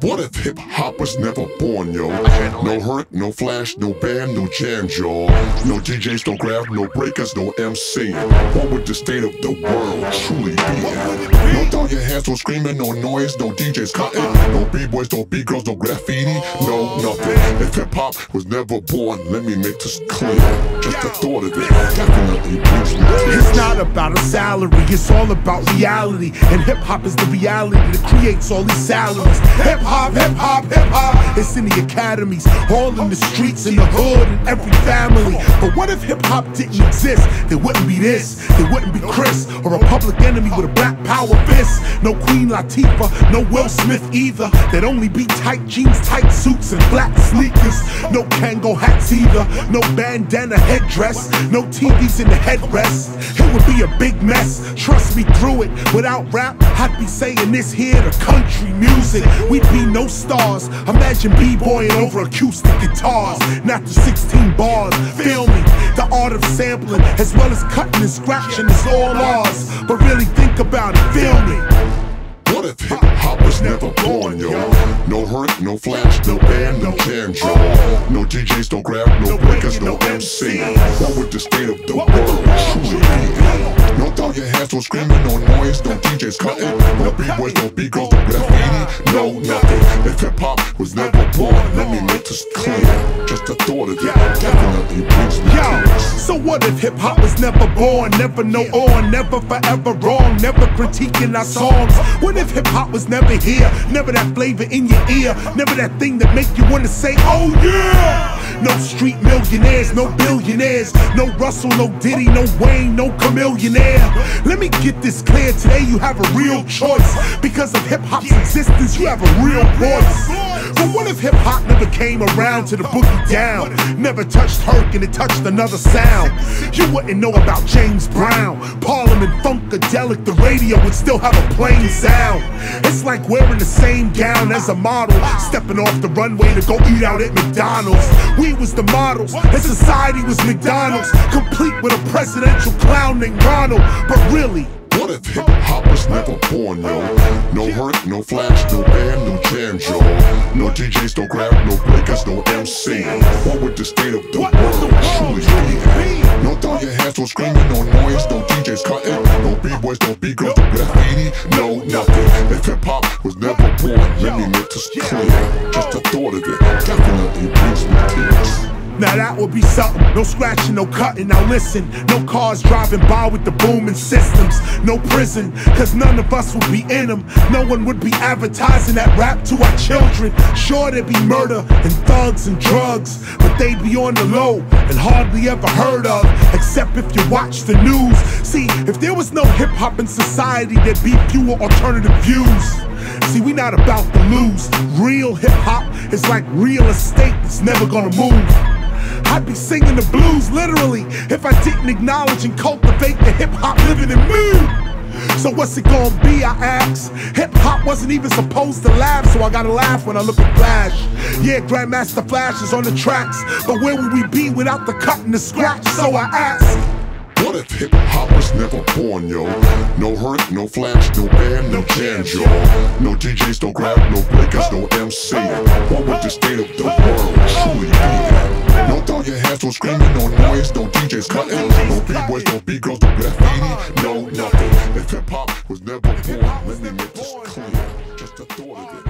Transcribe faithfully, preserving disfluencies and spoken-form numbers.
What if hip-hop was never born, yo? No hurt, no flash, no band, no jam, y'all. No D Js, no graph, no breakers, no M C. What would the state of the world truly be? No throw your hands, no screaming, no noise, no D Js cutting. No B-boys, no B-girls, no graffiti, no nothing. If hip-hop was never born, let me make this clear. Just the thought of it definitely brings me tears. It's not about a salary, it's all about reality. And hip-hop is the reality that creates all these salaries. Hip-hop, hip-hop, hip-hop, it's in the academies, all in the streets, in the hood, in every family. But what if hip-hop didn't exist? There wouldn't be this, there wouldn't be Chris, or a Public Enemy with a black power fist. No Queen Latifah, no Will Smith either. There'd only be tight jeans, tight suits, and black sneakers. No Kango hats either, no bandana headdress, no T Vs in the headrest. It would be a big mess, trust me through it. Without rap, I'd be saying this here to country music. We'd be no stars, imagine b-boying over acoustic guitars. Not the sixteen bars, feel me? The art of sampling, as well as cutting and scratching, is all ours. But really think about it, feel me? What if hip-hop was never born, yo? No hurt, no flash, no band, no jam, yo. No D Js, no grab, no breakers, no M C. What would the state of the world truly be? No throw your hands, no screaming, no noise, no D Js cutting. No B-boys, no B-girls, no graffiti, no nothing. If hip-hop was never born, let me make this clear. Just the thought of it definitely brings me tears. So what if hip-hop was never born? Never no on, never forever wrong, never critiquing our songs. What if hip-hop was never here? Never that flavor in your ear, never that thing that make you wanna say, oh yeah! No street millionaires, no billionaires, no Russell, no Diddy, no Wayne, no Chamillionaire. Let me get this clear, today you have a real choice. Because of hip-hop's existence, you have a real voice. But what if hip-hop never came around to the boogie down? Never touched Herc and it touched another sound. You wouldn't know about James Brown, Parliament, Funkadelic, the radio would still have a plain sound. It's like wearing the same gown as a model, stepping off the runway to go eat out at McDonald's. We was the models, and society was McDonald's, complete with a presidential clown named Ronald. But really, what if hip-hop was never born, yo? No hurt, no flash, no band, no jam, yo. No D Js, no grab, no breakers, no M C. What would the state of the world truly be? No throw your hands, no screaming, no noise, no D Js cutting. No B-boys, no B-girls, no graffiti, no nothing. If hip-hop was never born, let me make this clear. Just the thought of it definitely brings me tears. Now that would be something, no scratching, no cutting. Now listen, no cars driving by with the booming systems. No prison, cause none of us would be in them. No one would be advertising that rap to our children. Sure, there'd be murder and thugs and drugs, but they'd be on the low and hardly ever heard of, except if you watch the news. See, if there was no hip-hop in society, there'd be fewer alternative views. See, we not about to lose. Real hip-hop is like real estate, it's never gonna move. I'd be singing the blues literally if I didn't acknowledge and cultivate the hip-hop living in me. So what's it gonna be, I ask? Hip-hop wasn't even supposed to laugh, so I gotta laugh when I look at Flash. Yeah, Grandmaster Flash is on the tracks, but where would we be without the cut and the scratch? So I ask, what if hip-hop was never born, yo? No hurt, no flash, no band, no jam, yo. No D Js, no grab, no breakers, no M C. What would the state of the world truly be? No throw your hands, no screaming, no noise, no D Js cutting. No B-boys, no B-girls, no graffiti, no nothing. If hip-hop was never born, let me make this clear. Just the thought of it